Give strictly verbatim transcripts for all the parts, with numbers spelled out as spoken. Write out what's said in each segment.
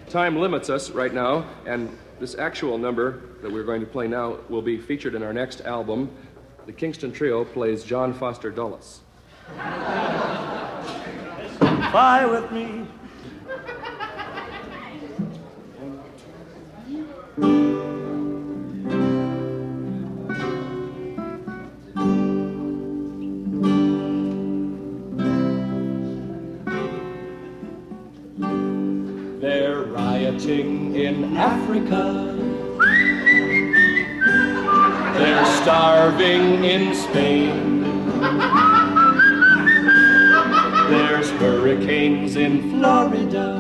time limits us right now, and this actual number that we're going to play now will be featured in our next album. The Kingston Trio plays John Foster Dulles. Fly with me. They're rioting in Africa. They're starving in Spain. There's hurricanes in Florida.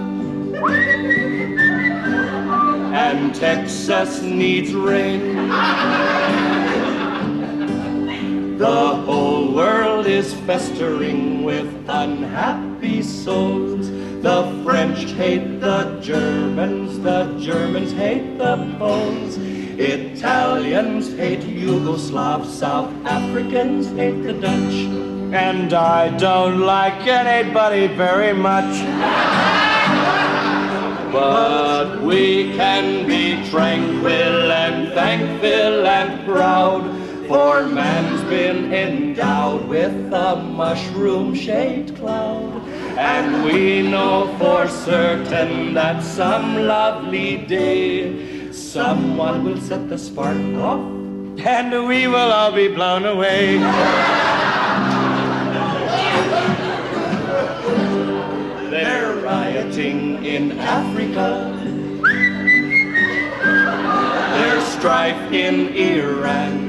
And Texas needs rain. The whole world is festering with unhappy souls. The French hate the Germans, the Germans hate the Poles. Italians hate Yugoslavs, South Africans hate the Dutch. And I don't like anybody very much. But we can be tranquil and thankful and proud, for man's been endowed with a mushroom-shaped cloud. And we know for certain that some lovely day someone will set the spark off, And we will all be blown away. They're rioting in Africa. There's strife in Iran.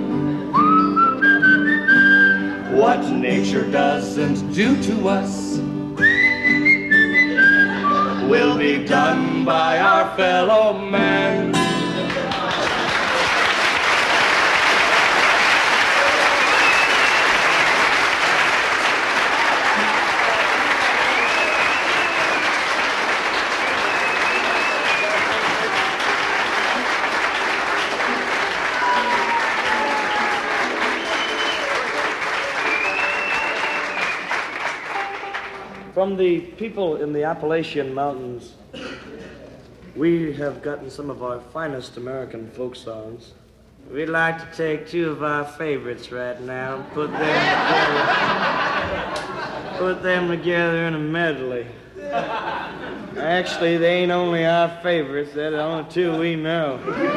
What nature doesn't do to us will be done by our fellow man. From the people in the Appalachian Mountains, we have gotten some of our finest American folk songs. We'd like to take two of our favorites right now and put them together, put them together in a medley. Actually, they ain't only our favorites, they're the only two we know.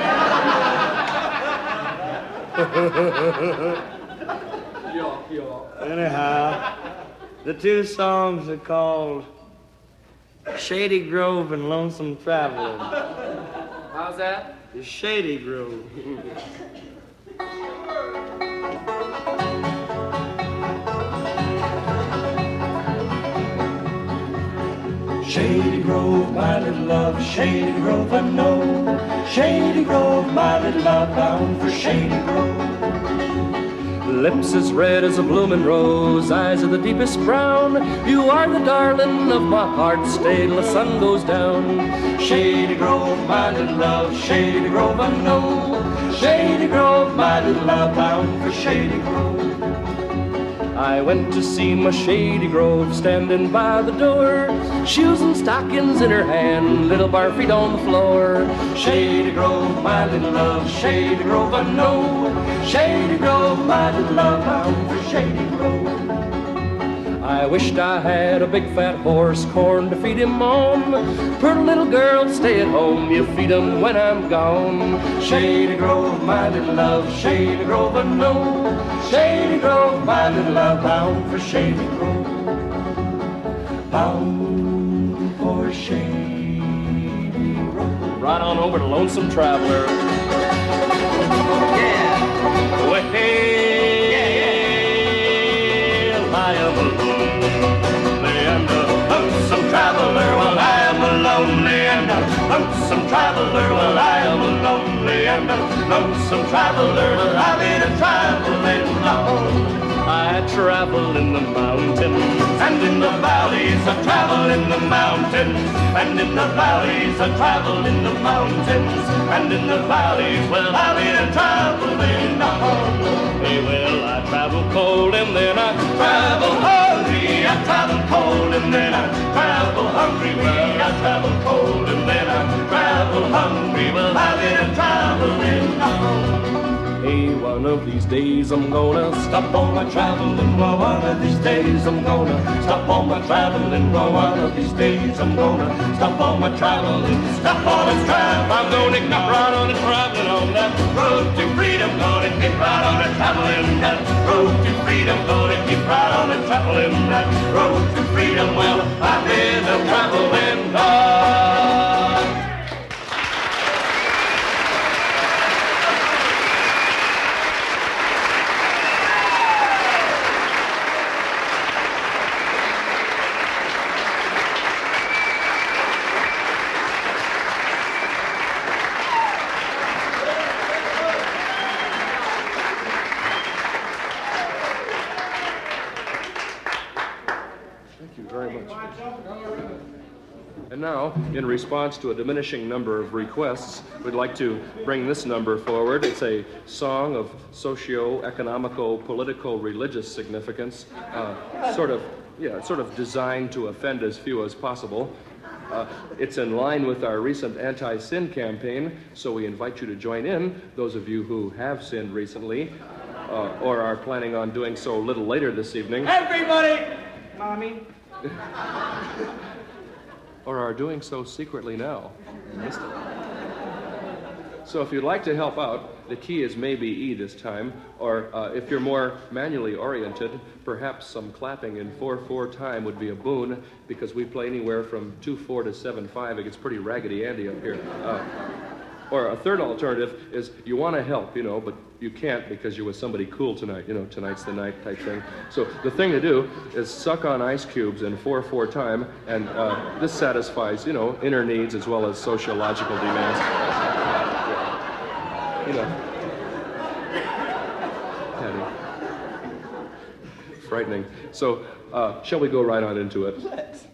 Anyhow, the two songs are called Shady Grove and Lonesome Traveler. How's that? The Shady Grove. Shady Grove, my little love, Shady Grove, I know. Shady Grove, my little love, bound for Shady Grove. Lips as red as a bloomin' rose, eyes of the deepest brown. You are the darling of my heart, stay till the sun goes down. Shady Grove, my little love, Shady Grove, I know. Shady Grove, my little love, bound for Shady Grove. I went to see my Shady Grove standing by the door, shoes and stockings in her hand, little bare feet on the floor. Shady Grove, my little love, Shady Grove, I know. Shady Grove, my little love, bound for Shady Grove. I wished I had a big fat horse, corn to feed him on. Pretty little girl, stay at home, you feed him when I'm gone. Shady Grove, my little love, Shady Grove, I know. Shady Grove, my little love, bound for Shady Grove. Bound for Shady Grove. Right on over to Lonesome Traveler. Yeah. Well, I am a lonely and a lonesome traveler. Well, I am a lonely and a lonesome traveler. Well, I am a lonely and a lonesome traveler. Well, I've been a traveling alone. I travel in the mountains and in the valleys. I travel in the mountains and in the valleys. I travel in the mountains and in the valleys. Well, I've been a traveling alone. Well, I travel cold and then I travel hungry. I travel cold and then I travel hungry. Well, I I travel cold, and then I travel hungry. Well, I've been traveling now. Hey, one of these days I'm gonna stop on my traveling. Well, one of these days I'm gonna stop on my traveling. Well, one of these days I'm gonna stop on my traveling. Stop on a travel. I'm gonna get right on a traveling on that road to freedom. Gonna get right on a traveling that road to freedom. Gonna get right on a traveling that road to freedom. Well, I've been a traveling dog. And now, in response to a diminishing number of requests, we'd like to bring this number forward. It's a song of socio-economical, political, religious significance, uh, sort of, yeah, sort of designed to offend as few as possible. Uh, it's in line with our recent anti-sin campaign, so we invite you to join in, those of you who have sinned recently, uh, or are planning on doing so a little later this evening. Everybody! Mommy. Or are doing so secretly now. Missed it. So if you'd like to help out, the key is maybe E this time, or uh, if you're more manually oriented, perhaps some clapping in four four time would be a boon, because we play anywhere from two four to seven five. It gets pretty Raggedy Andy up here. Uh, Or a third alternative is you want to help, you know, but you can't because you're with somebody cool tonight, you know, tonight's the night type thing. So the thing to do is suck on ice cubes in four four time, and uh, this satisfies, you know, inner needs as well as sociological demands. Yeah. You know. Patty. Frightening. So uh, shall we go right on into it? Let's.